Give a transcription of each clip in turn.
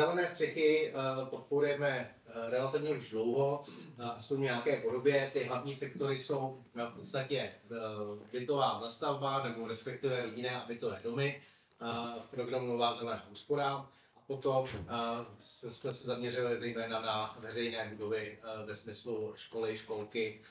Zelené střechy podporujeme relativně už dlouho, aspoň v nějaké podobě. Ty hlavní sektory jsou v podstatě bytová zastavba, nebo respektive jiné bytové domy v programu Nová zelená úspora. A potom jsme se zaměřili zejména na veřejné budovy ve smyslu školy, školky,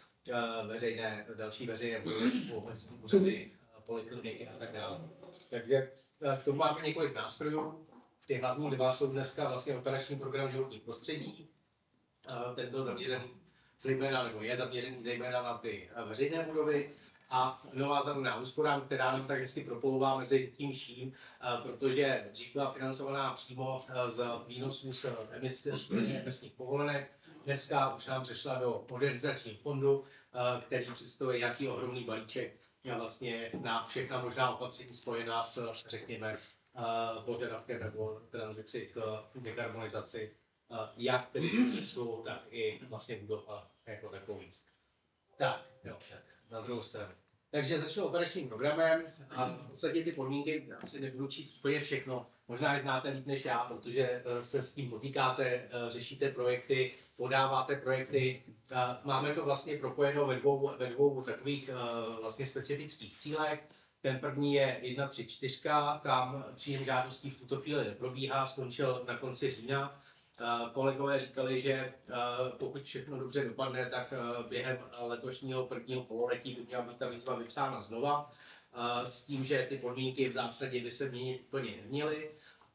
další veřejné budovy, obecní úřady, polikliniky a tak dále. Takže k tomu máme několik nástrojů. Ty hlavní dva jsou dneska vlastně operační program životní prostředí. Tento zaměřený zejména, nebo je zaměřený zejména na ty veřejné budovy a Nová zelená úspora, která nám tak hezky proplouvá mezi tím vším, protože dřív byla financovaná přímo z výnosů z emisních povolenek. Dneska už nám přešla do modernizačního fondu, který představuje nějaký ohromný balíček vlastně na všechna možná opatření spojená s, řekněme, požadavkem nebo tranzici k dekarbonizaci, jak tedy průmyslu, tak i vlastně budov jako takových. Tak, jo, na druhou stranu. Takže začnu operačním programem a v podstatě ty podmínky asi nebudu číst úplně všechno. Možná je znáte líp než já, protože se s tím potýkáte, řešíte projekty, podáváte projekty. Máme to vlastně propojeno ve dvou takových vlastně specifických cílech. Ten první je 1.3.4, tam příjem žádostí v tuto chvíli neprobíhá, skončil na konci října. Kolegové říkali, že pokud všechno dobře dopadne, tak během letošního prvního pololetí by měla být ta výzva vypsána znova, s tím, že ty podmínky v zásadě by se měnit úplně neměly.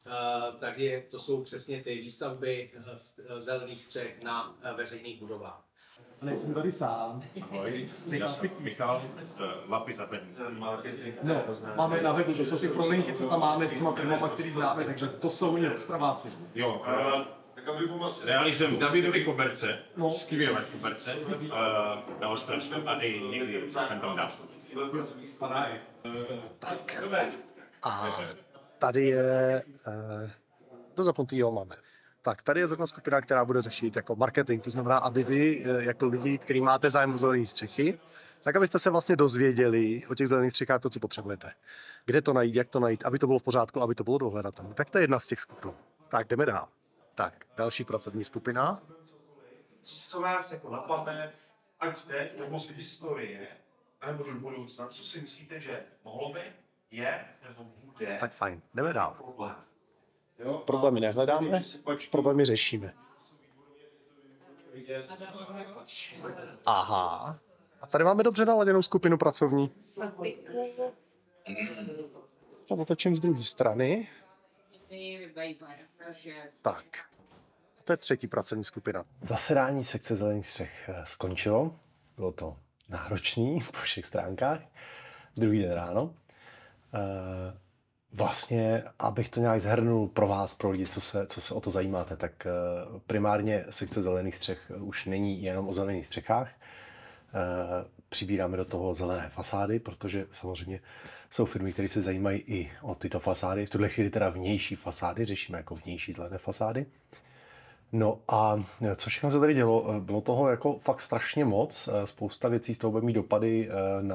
Takže to jsou přesně ty výstavby zelených střech na veřejných budovách. A nejsem tady sám. Ahoj, já jsem Michal z Lapy Zahraniční. No, máme na webu, to jsou ty proměnky, co tam máme s těma firmama, který známe, takže to jsou oni Ostraváci. Jo, realizujeme Davidovy koberce, skvělé koberce na Ostravsku a i někdy jsem tam dal. Tak. A tady je, to zapnutý, jo, máme. Tak, tady je zrovna skupina, která bude řešit jako marketing, to znamená, aby vy, jako lidi, kteří máte zájem o zelené střechy, tak abyste se vlastně dozvěděli o těch zelených střechách to, co potřebujete. Kde to najít, jak to najít, aby to bylo v pořádku, aby to bylo dohledatelné. Tak to je jedna z těch skupin. Tak, jdeme dál. Tak, další pracovní skupina. Co vás jako napadne, ať jde nebo z historie, nebo do budoucna, co si myslíte, že mohlo by, je nebo bude? Tak fajn, jdeme dál. Problém. Problémy nehledáme, problémy řešíme. Aha. A tady máme dobře naladěnou skupinu pracovní. A otočím z druhé strany. Tak. A to je třetí pracovní skupina. Zasedání sekce zelených střech skončilo. Bylo to náročný po všech stránkách. Druhý den ráno. Vlastně, abych to nějak zhrnul pro vás, pro lidi, co se o to zajímáte, tak primárně sekce zelených střech už není jenom o zelených střechách. Přibíráme do toho zelené fasády, protože samozřejmě jsou firmy, které se zajímají i o tyto fasády. V tuhle chvíli teda vnější fasády, řešíme jako vnější zelené fasády. No a co všechno se tady dělo? Bylo toho jako fakt strašně moc. Spousta věcí z toho bude mít dopady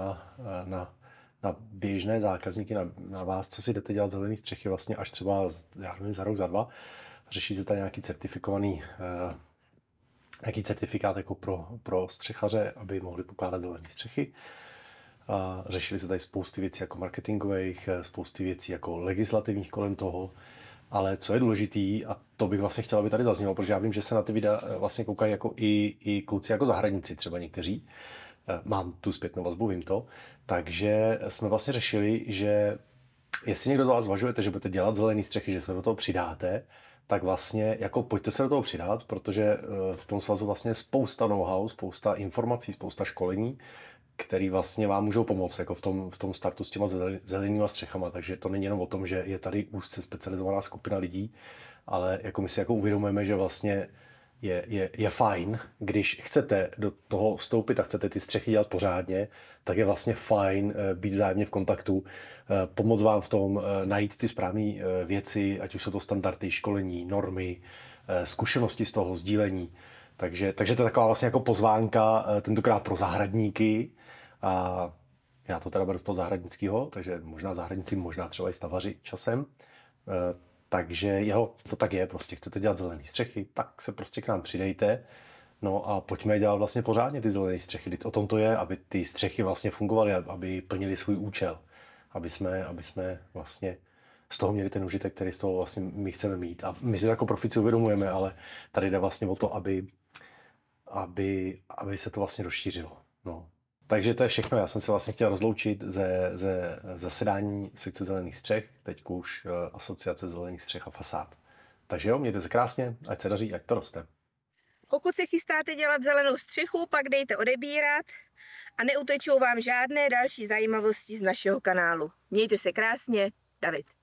na běžné zákazníky, na vás, co si jdete dělat zelený střechy vlastně až třeba, já nevím, za rok, za dva. Řešíte tady nějaký certifikát jako pro střechaře, aby mohli pokládat zelené střechy. Řešili se tady spousty věcí jako marketingových, spousty věcí jako legislativních kolem toho. Ale co je důležitý, a to bych vlastně chtěl, aby tady zaznělo, protože já vím, že se na ty videa vlastně koukají jako i kluci jako zahradníci třeba někteří. Mám tu zpětnou vazbu, vím to. Takže jsme vlastně řešili, že jestli někdo z vás zvažujete, že budete dělat zelený střechy, že se do toho přidáte, tak vlastně jako pojďte se do toho přidat, protože v tom svazu vlastně spousta know-how, spousta informací, spousta školení, který vlastně vám můžou pomoct jako v tom startu s těma zelenýma střechama. Takže to není jenom o tom, že je tady úzce specializovaná skupina lidí, ale jako my si jako uvědomujeme, že vlastně je fajn, když chcete do toho vstoupit a chcete ty střechy dělat pořádně, tak je vlastně fajn být vzájemně v kontaktu, pomoct vám v tom najít ty správné věci, ať už jsou to standardy, školení, normy, zkušenosti z toho sdílení. Takže to je taková vlastně jako pozvánka, tentokrát pro zahradníky. A já to teda beru z toho zahradnického, takže možná zahradníci, možná třeba i stavaři časem. Takže jeho, to tak je, prostě chcete dělat zelené střechy, tak se prostě k nám přidejte. No a pojďme dělat vlastně pořádně ty zelené střechy. Vždyť o tom to je, aby ty střechy vlastně fungovaly, aby plnily svůj účel. Aby jsme vlastně z toho měli ten užitek, který z toho vlastně my chceme mít. A my si to jako profici uvědomujeme, ale tady jde vlastně o to, aby se to vlastně rozšířilo. No. Takže to je všechno. Já jsem se vlastně chtěl rozloučit ze zasedání sekce zelených střech, teď už asociace zelených střech a fasád. Takže jo, mějte se krásně, ať se daří, ať to roste. Pokud se chystáte dělat zelenou střechu, pak dejte odebírat a neutečou vám žádné další zajímavosti z našeho kanálu. Mějte se krásně, David.